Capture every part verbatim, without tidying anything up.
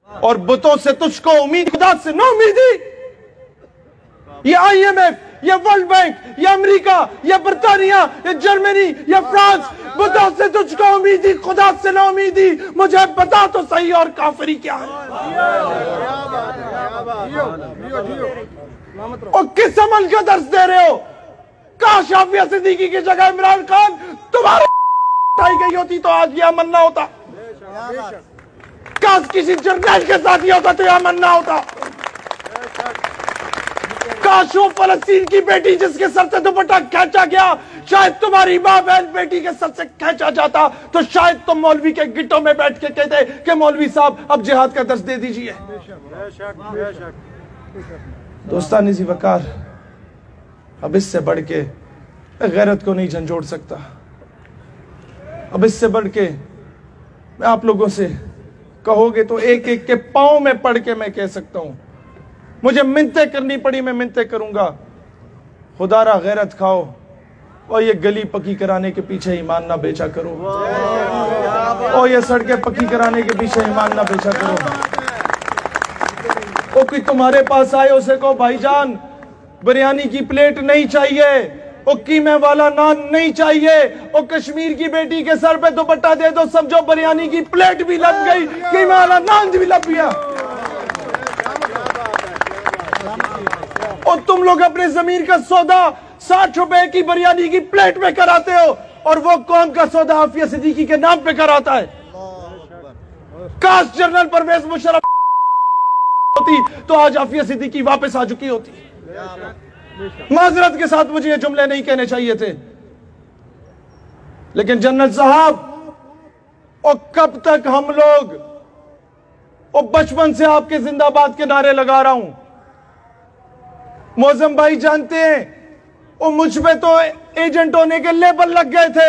اور بتوں سے تجھ کو امید، خدا سے نہ امیدی. یہ آئی ایم ایف، یہ ورلڈ بینک، یہ امریکہ، یہ برطانیہ، یہ جرمنی، یہ فرانس، بتوں سے تجھ کو امیدی، خدا سے نہ امیدی. مجھے بتا تو صحیح اور کافری کیا ہے. اور کس عمل کا درس دے رہے ہو؟ کاش عافیہ صدیقی کی جگہ عمران خان تمہاری اٹھائی گئی ہوتی تو آج یہ امن نہ ہوتا. کاش کسی جرنیل کے ساتھ یہ ہوتا تو یہ امن نہ ہوتا. کاش وہ فلسطین کی بیٹی جس کے سر سے دوپٹہ کھینچا گیا شاید تمہاری ماں بہن بیٹی کے سر سے کھینچا جاتا تو شاید تم مولوی کے گٹوں میں بیٹھ کے کہتے کہ مولوی صاحب اب جہاد کا درس دے دیجئے. دوستان ذی وقار، اب اس سے بڑھ کے غیرت کو نہیں جھنجھوڑ سکتا. اب اس سے بڑھ کے میں آپ لوگوں سے کہو گے تو ایک ایک کے پاؤں میں پڑھ کے میں کہہ سکتا ہوں. مجھے منتیں کرنی پڑی میں منتیں کروں گا. خدا را غیرت کھاؤ اور یہ گلی پکی کرانے کے پیچھے ایمان نہ بیچا کرو. اور یہ سڑکیں پکی کرانے کے پیچھے ایمان نہ بیچا کرو. وہ کوئی تمہارے پاس آئے اسے کہو بھائی جان بریانی کی پلیٹ نہیں چاہیے، وہ قیمے والا نان نہیں چاہیے، وہ کشمیر کی بیٹی کے سر پہ دوپٹہ دے دو سمجھو بریانی کی پلیٹ بھی لگ گئی، قیمے والا نان بھی لگ گیا. اور تم لوگ اپنے ضمیر کا سودا ساٹھ روپے کی بریانی کی پلیٹ میں کراتے ہو اور وہ قوم کا سودا عافیہ صدیقی کے نام پہ کراتا ہے. کاش جنرل پرویز مشرف ہوتی تو آج عافیہ صدیقی واپس آ چکی ہوتی. معذرت کے ساتھ مجھے یہ جملے نہیں کہنے چاہیے تھے، لیکن جنرل صاحب اور کب تک ہم لوگ اور بچپن سے آپ کے زندہ باد کے نعرے لگا رہا ہوں. موزم بھائی جانتے ہیں وہ مجھ پہ تو ایجنٹ ہونے کے لیبل لگ گئے تھے.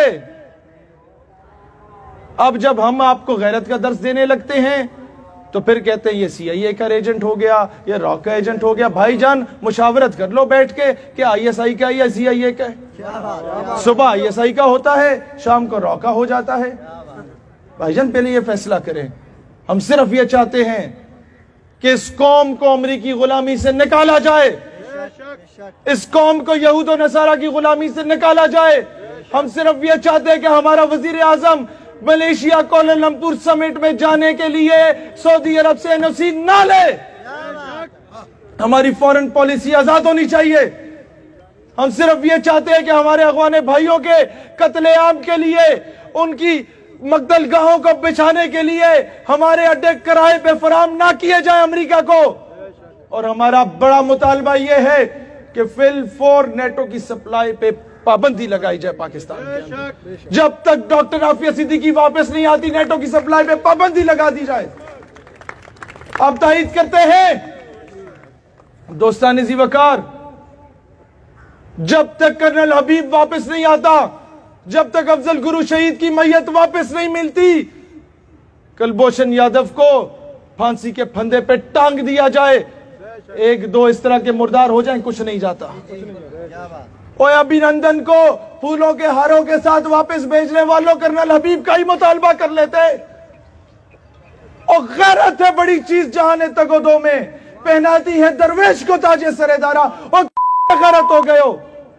اب جب ہم آپ کو غیرت کا درس دینے لگتے ہیں تو پھر کہتے ہیں یہ سی آئی اے کا ایجنٹ ہو گیا، یہ را کا ایجنٹ ہو گیا. بھائی جان مشاورت کر لو بیٹھ کے کہ آئی ایس آئی کا یا سی آئی اے کا ہے. صبح آئی ایس آئی کا ہوتا ہے، شام کو را کا ہو جاتا ہے. بھائی جان پہلے یہ فیصلہ کریں. ہم صرف یہ چاہتے ہیں کہ اس قوم کو امریکی غلامی سے نکالا جائے، اس قوم کو یہود و نصارہ کی غلامی سے نکالا جائے. ہم صرف یہ چاہتے ہیں کہ ہمارا وزیر اعظم ملیشیا کوالالمپور سمٹ میں جانے کے لیے سعودی عرب سے این او سی نہ لے. ہماری فورن پالیسی آزاد ہونی چاہیے. ہم صرف یہ چاہتے ہیں کہ ہمارے افغان بھائیوں کے قتل عام کے لیے، ان کی مقتل گاہوں کو بچھانے کے لیے ہمارے اڈے کرائے پہ فراہم نہ کیے جائیں امریکہ کو. اور ہمارا بڑا مطالبہ یہ ہے کہ فل فور نیٹو کی سپلائی پہ پابندی لگائی جائے پاکستان کے اندر. جب تک ڈاکٹر عافیہ صدیقی واپس نہیں آتی نیٹو کی سپلائی پہ پابندی لگا دی جائے. آپ تائید کرتے ہیں دوستان ذی وقار، جب تک کرنل حبیب واپس نہیں آتا، جب تک افضل گرو شہید کی میت واپس نہیں ملتی، کلبھوشن یادو کو پھانسی کے پھندے پہ ٹانگ دیا جائے. ایک دو اس طرح کے مردار ہو جائیں کچھ نہیں جاتا. اوے ابھینندن کو پھولوں کے ہاروں کے ساتھ واپس بھیجنے والوں کرنل حبیب کا ہی مطالبہ کر لیتے. اور غیرت ہے بڑی چیز جہاں تگو دو میں پہناتی ہے درویش کو تاج سر دارا. اور غیرت ہو گئے ہو.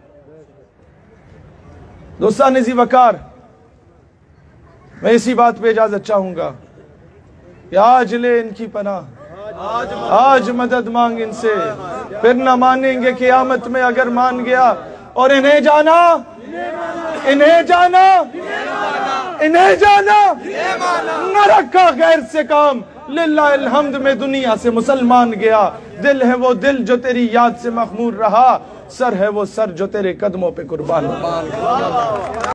دوستان ذی وقار، میں اسی بات پہ اجازت چاہوں گا کہ آج لے ان کی پناہ، آج مدد مانگ ان سے، پھر نہ مانیں گے قیامت میں اگر مان گیا. اور انہیں جانا انہیں جانا انہیں جانا نہ رکھا غیر سے کام. للہ الحمد میں دنیا سے مسلمان گیا. دل ہے وہ دل جو تیری یاد سے مخمور رہا، سر ہے وہ سر جو تیرے قدموں پہ قربان.